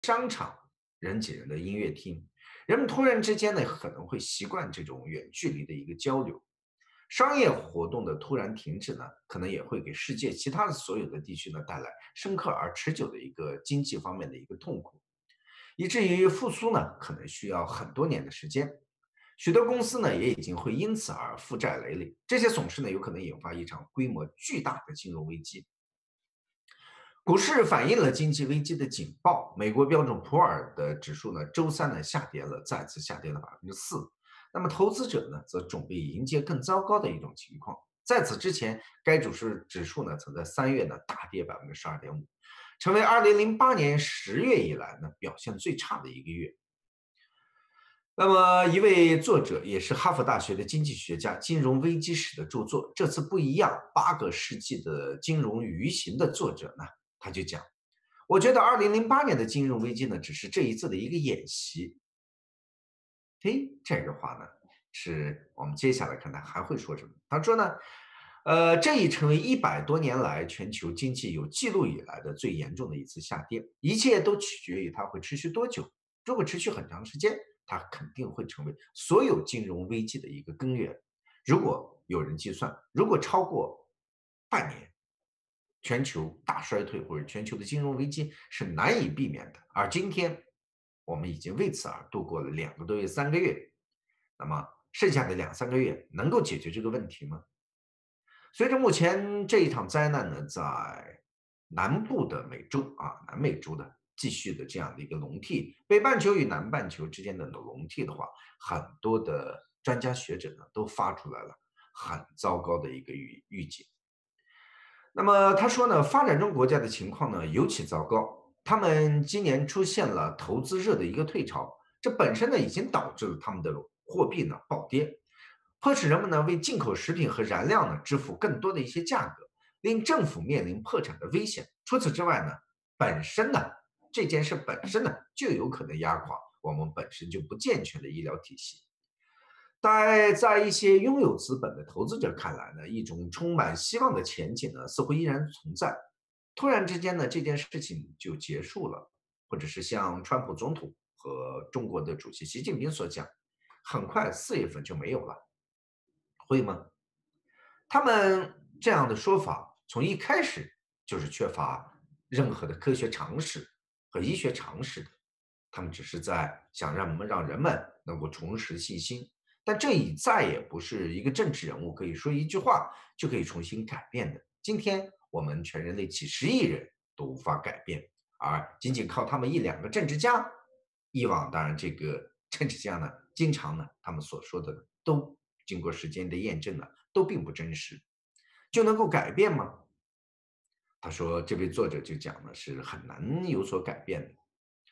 商场人挤人的音乐厅，人们突然之间呢可能会习惯这种远距离的一个交流。商业活动的突然停止呢，可能也会给世界其他的所有的地区呢带来深刻而持久的一个经济方面的一个痛苦，以至于复苏呢可能需要很多年的时间。许多公司呢也已经会因此而负债累累，这些损失呢有可能引发一场规模巨大的金融危机。股市反映了经济危机的警报。美国标准普尔的指数呢，周三呢下跌了，再次下跌了4%。那么投资者呢，则准备迎接更糟糕的一种情况。在此之前，该指数呢，曾在3月呢大跌12.5%，成为2008年10月以来呢表现最差的一个月。那么，一位作者也是哈佛大学的经济学家，《金融危机史》的著作《这次不一样：8个世纪的金融鱼行》的作者呢，他就讲。我觉得2008年的金融危机呢，只是这一次的一个演习。嘿，这个话呢，是我们接下来看他还会说什么。他说呢，这已成为100多年来全球经济有记录以来的最严重的一次下跌，一切都取决于它会持续多久。如果持续很长时间，它肯定会成为所有金融危机的一个根源。如果有人计算，如果超过半年，全球大衰退或者全球的金融危机是难以避免的。而今天，我们已经为此而度过了2个多月、3个月。那么，剩下的2、3个月能够解决这个问题吗？随着目前这一场灾难呢，在南部的美洲南美洲的继续的这样的一个笼替，北半球与南半球之间的笼替的话，很多的专家学者呢都发出来了很糟糕的一个预警。那么他说呢，发展中国家的情况呢尤其糟糕，他们今年出现了投资热的一个退潮，这本身呢已经导致了他们的货币呢暴跌，迫使人们呢为进口食品和燃料呢支付更多的一些价格，令政府面临破产的危险。除此之外呢，这件事本身呢就有可能压垮我们本身就不健全的医疗体系。但在一些拥有资本的投资者看来呢，一种充满希望的前景呢，似乎依然存在。突然之间呢，这件事情就结束了，或者是像川普总统和中国的主席习近平所讲，很快4月份就没有了，会吗？他们这样的说法从一开始就是缺乏任何的科学常识和医学常识的，他们只是在想让人们能够重拾信心，但这已再也不是一个政治人物可以说一句话就可以重新改变的。今天我们全人类几十亿人都无法改变，而仅仅靠他们1、2个政治家，以往当然这个政治家呢，经常呢他们所说的都经过时间的验证呢，都并不真实，就能够改变吗？他说，这位作者就讲呢，是很难有所改变的。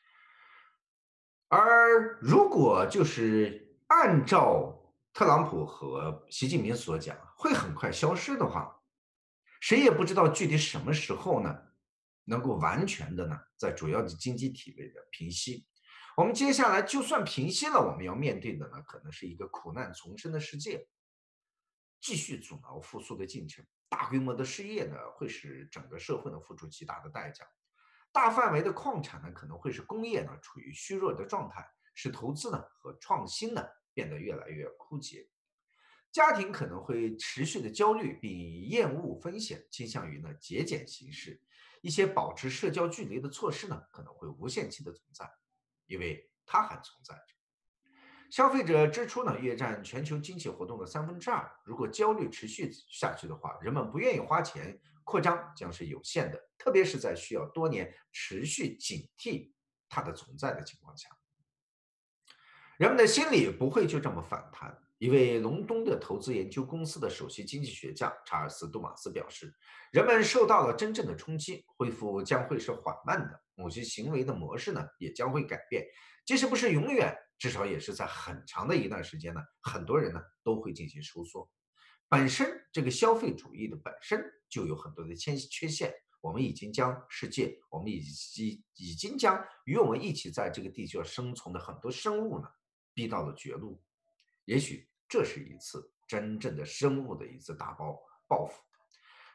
而如果就是按照特朗普和习近平所讲，会很快消失的话，谁也不知道具体什么时候呢，能够完全的呢，在主要的经济体位的平息。我们接下来就算平息了，我们要面对的呢，可能是一个苦难丛生的世界。继续阻挠复苏的进程。大规模的失业呢，会使整个社会呢付出极大的代价。大范围的矿产呢，可能会使工业呢处于虚弱的状态，使投资呢和创新呢变得越来越枯竭。家庭可能会持续的焦虑并厌恶风险，倾向于呢节俭行事。一些保持社交距离的措施呢，可能会无限期的存在，因为它还存在着。消费者支出呢，约占全球经济活动的2/3。如果焦虑持续下去的话，人们不愿意花钱，扩张将是有限的，特别是在需要多年持续警惕它的存在的情况下。人们的心理不会就这么反弹。一位隆冬的投资研究公司的首席经济学家查尔斯·杜马斯表示，人们受到了真正的冲击，恢复将会是缓慢的，某些行为的模式呢也将会改变，即使不是永远，至少也是在很长的一段时间呢，很多人呢都会进行收缩。本身这个消费主义的本身就有很多的缺陷，我们已经将世界，我们已经将与我们一起在这个地球上生存的很多生物呢逼到了绝路。也许这是一次真正的生物的一次大报复。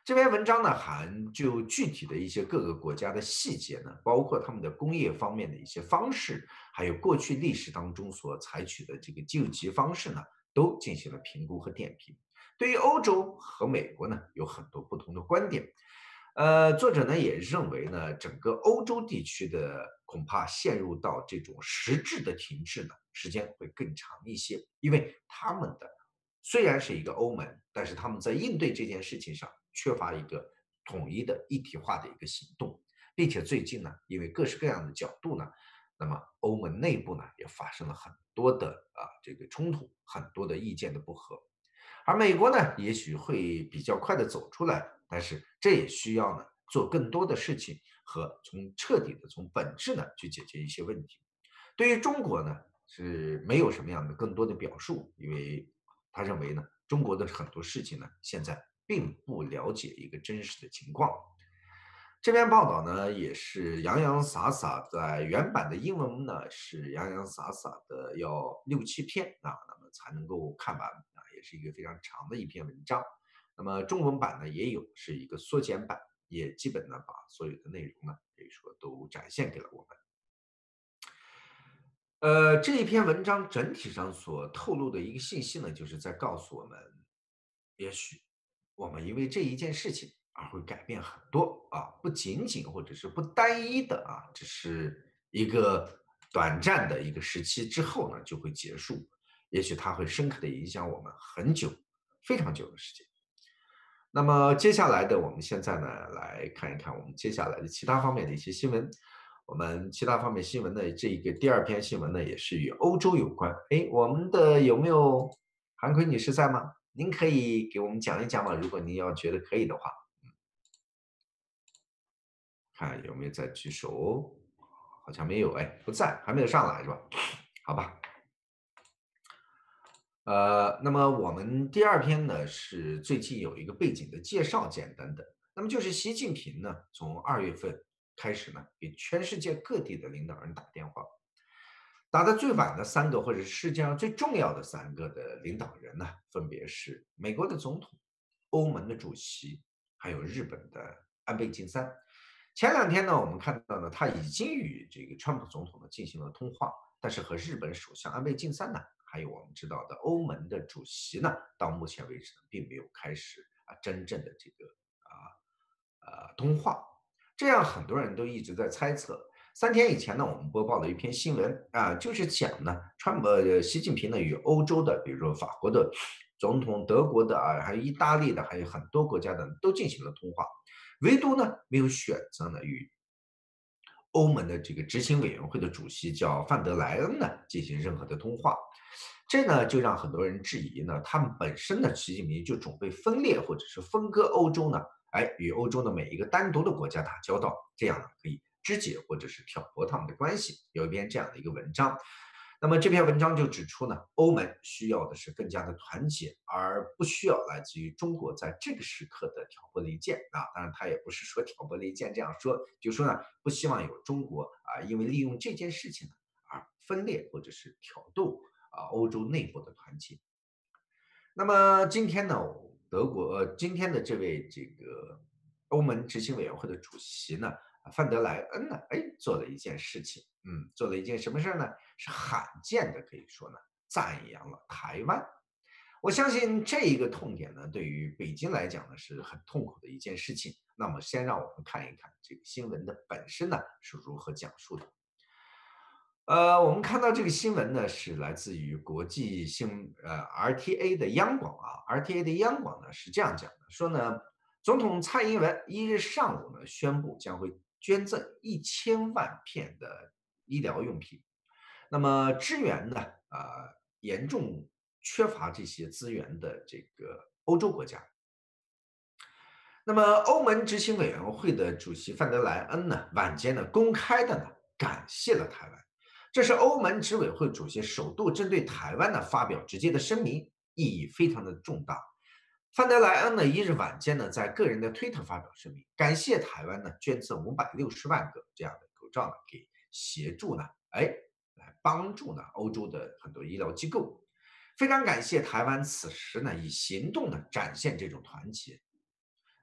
这篇文章呢，还就具体的一些各个国家的细节呢，包括他们的工业方面的一些方式，还有过去历史当中所采取的这个救济方式呢，都进行了评估和点评。对于欧洲和美国呢，有很多不同的观点。作者呢也认为呢，整个欧洲地区的恐怕陷入到这种实质的停滞呢，时间会更长一些，因为他们的虽然是一个欧盟，但是他们在应对这件事情上缺乏一个统一的一体化的一个行动，并且最近呢，因为各式各样的角度呢，那么欧盟内部呢也发生了很多的这个冲突，很多的意见的不合。而美国呢，也许会比较快的走出来，但是这也需要呢做更多的事情和彻底的从本质呢去解决一些问题。对于中国呢是没有什么样的更多的表述，因为他认为呢中国的很多事情呢现在并不了解一个真实的情况。这篇报道呢也是洋洋洒洒，在原版的英文呢是洋洋洒洒的要6、7篇那么才能够看完也是一个非常长的一篇文章。那么中文版呢也有，是一个缩减版，也基本呢把所有的内容呢可以说都展现给了我们。这一篇文章整体上所透露的一个信息呢，就是在告诉我们，也许我们因为这一件事情而会改变很多不仅仅或者是不单一的只是一个短暂的一个时期之后呢就会结束，也许它会深刻的影响我们很久，非常久的时间。那么接下来的我们现在呢，来看一看我们接下来的其他方面的一些新闻。我们其他方面新闻的这一个第二篇新闻呢，也是与欧洲有关。哎，我们的有没有韩奎女士在吗？您可以给我们讲一讲吗？如果您要觉得可以的话，看有没有在举手？好像没有，哎，不在，还没有上来是吧？好吧。那么我们第二篇呢，是最近有一个背景的介绍，简单的。那么就是习近平呢，从2月份开始呢，给全世界各地的领导人打电话，打的最晚的3个，或者是世界上最重要的3个的领导人呢，分别是美国的总统、欧盟的主席，还有日本的安倍晋三。前2天呢，我们看到呢，他已经与这个川普总统呢进行了通话，但是和日本首相安倍晋三呢，还有我们知道的欧盟的主席呢，到目前为止呢，并没有开始真正的这个通话。这样很多人都一直在猜测。3天以前呢，我们播报了一篇新闻就是讲呢，习近平呢与欧洲的，比如说法国的总统、德国的还有意大利的，还有很多国家的都进行了通话，唯独呢没有选择呢与欧盟的这个执行委员会的主席叫范德莱恩呢进行任何的通话。这呢就让很多人质疑呢，他们本身呢，习近平就准备分裂或者是分割欧洲呢，与欧洲的每一个单独的国家打交道，这样呢可以肢解或者是挑拨他们的关系。有一篇这样的一个文章，那么这篇文章就指出呢，欧盟需要的是更加的团结，而不需要来自于中国在这个时刻的挑拨离间当然，他也不是说挑拨离间这样说，就说呢，不希望有中国因为利用这件事情呢而分裂或者是挑逗欧洲内部的团结。那么今天呢，今天的这位这个欧盟执行委员会的主席呢，范德莱恩呢，做了一件事情，做了一件什么事儿呢？是罕见的，可以说呢，赞扬了台湾。我相信这一个痛点呢，对于北京来讲呢，是很痛苦的一件事情。那么先让我们看一看这个新闻的本身呢，是如何讲述的。我们看到这个新闻呢，是来自于国际RTA 的央广RTA 的央广呢是这样讲的，说呢，总统蔡英文1日上午呢宣布将会捐赠1000万片的医疗用品，那么支援呢严重缺乏这些资源的这个欧洲国家。那么欧盟执行委员会的主席范德莱恩呢，晚间呢公开的呢感谢了台湾，这是欧盟执委会主席首度针对台湾呢发表直接的声明，意义非常的重大。范德莱恩呢1日晚间呢在个人的推特发表声明，感谢台湾呢捐赠560万个这样的口罩呢给协助呢，来帮助呢欧洲的很多医疗机构，非常感谢台湾此时呢以行动呢展现这种团结。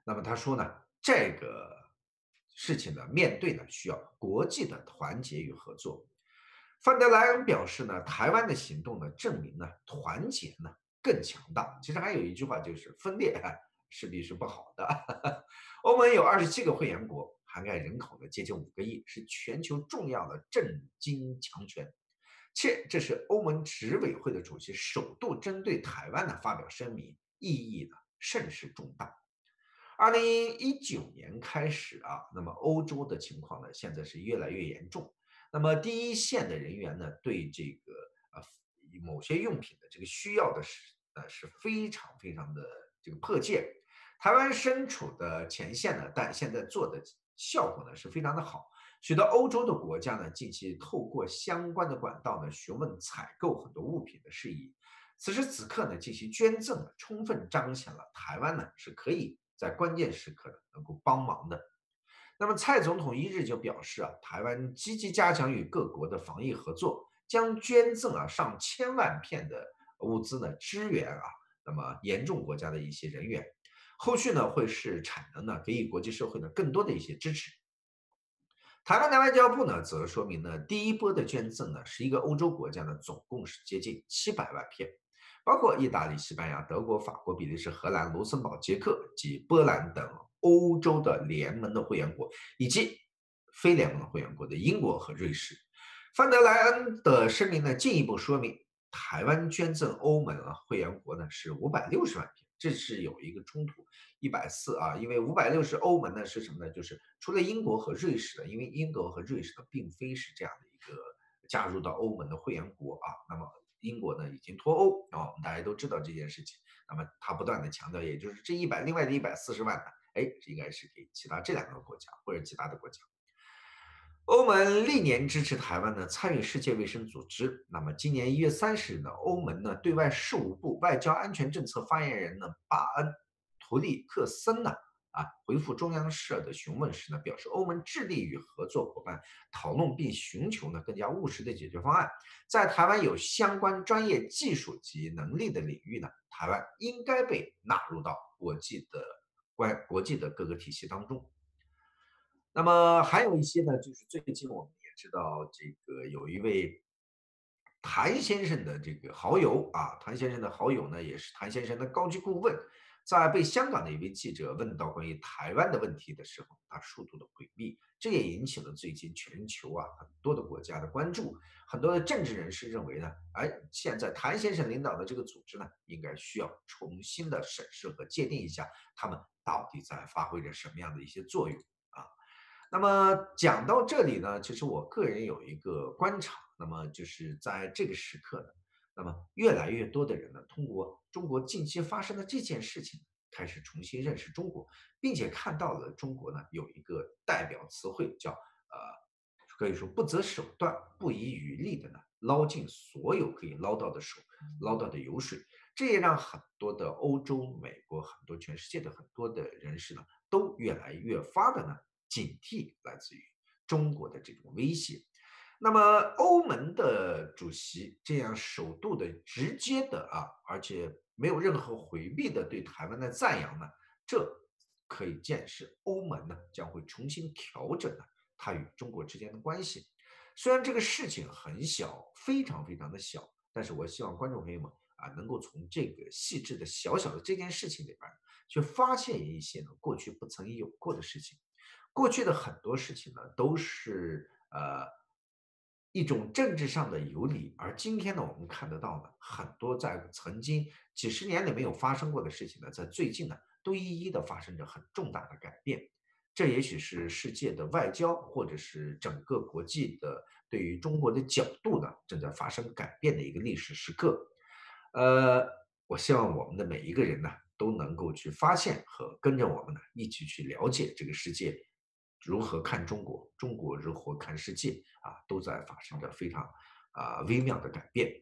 那么他说呢，这个事情呢，面对呢需要国际的团结与合作。范德莱恩表示呢，台湾的行动呢，证明呢，团结呢更强大。其实还有一句话就是分裂势必是不好的。欧盟有27个会员国，涵盖人口呢接近5个亿，是全球重要的政经强权。且这是欧盟执委会的主席首度针对台湾呢发表声明，意义呢甚是重大。2019年开始啊，那么欧洲的情况呢，现在是越来越严重。那么第一线的人员呢，对这个某些用品的这个需要的是非常非常的这个迫切。台湾身处的前线呢，但现在做的效果呢是非常的好。许多欧洲的国家呢，近期透过相关的管道呢，询问采购很多物品的事宜。此时此刻呢，进行捐赠呢，充分彰显了台湾呢是可以在关键时刻呢能够帮忙的。那么蔡总统1日就表示啊，台湾积极加强与各国的防疫合作，将捐赠上千万片的物资呢支援那么严重国家的一些人员。后续呢会使产能呢给予国际社会呢更多的一些支持。台湾的外交部呢，则说明呢，第一波的捐赠呢，11个欧洲国家呢，总共是接近700万片，包括意大利、西班牙、德国、法国、比利时、荷兰、卢森堡、捷克及波兰等欧洲的联盟的会员国，以及非联盟会员国的英国和瑞士。范德莱恩的声明呢，进一步说明，台湾捐赠欧盟会员国呢是560万片，这是有一个冲突。140因为560欧盟呢是什么呢？就是除了英国和瑞士的，因为英国和瑞士呢并非是这样的一个加入到欧盟的会员国那么英国呢已经脱欧我们大家都知道这件事情。那么他不断的强调，也就是这另外的140万呢，应该是给其他这2个国家或者其他的国家。欧盟历年支持台湾呢参与世界卫生组织。那么今年1月30日呢，欧盟呢对外事务部外交安全政策发言人呢巴恩图利克森呢回复中央社的询问时呢，表示欧盟致力于合作伙伴讨论并寻求呢更加务实的解决方案。在台湾有相关专业技术及能力的领域呢，台湾应该被纳入到国际的各个体系当中。那么还有一些呢，就是最近我们也知道，这个有一位谭先生的这个好友谭先生的好友呢，也是谭先生的高级顾问，在被香港的一位记者问到关于台湾的问题的时候，他数度的回避，这也引起了最近全球很多的国家的关注。很多的政治人士认为呢，现在谭先生领导的这个组织呢，应该需要重新的审视和界定一下，他们到底在发挥着什么样的一些作用啊。那么讲到这里呢，其实我个人有一个观察，那么就是在这个时刻呢，那么越来越多的人呢，通过中国近期发生的这件事情，开始重新认识中国，并且看到了中国呢有一个代表词汇叫可以说不择手段、不遗余力的呢捞尽所有可以捞到的捞到的油水。这也让很多的欧洲、美国、很多全世界的很多的人士呢，都越来越发的呢警惕来自于中国的这种威胁。那么欧盟的主席这样首度的直接的而且没有任何回避的对台湾的赞扬呢，这可以见是欧盟呢将会重新调整它与中国之间的关系。虽然这个事情很小，非常非常的小，但是我希望观众朋友们能够从这个细致的小小的这件事情里边去发现一些呢过去不曾有过的事情。过去的很多事情呢，都是一种政治上的游离，而今天呢，我们看得到呢，很多在曾经几十年里没有发生过的事情呢，在最近呢，都一一的发生着很重大的改变。这也许是世界的外交，或者是整个国际的对于中国的角度呢，正在发生改变的一个历史时刻。我希望我们的每一个人呢，都能够去发现和跟着我们呢，一起去了解这个世界如何看中国，中国如何看世界都在发生着非常微妙的改变。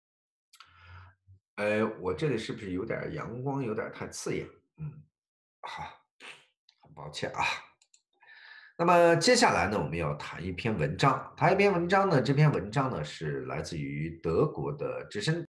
我这里是不是有点阳光，有点太刺眼？好，很抱歉那么接下来呢，我们要谈一篇文章，谈一篇文章呢，这篇文章呢是来自于德国的资深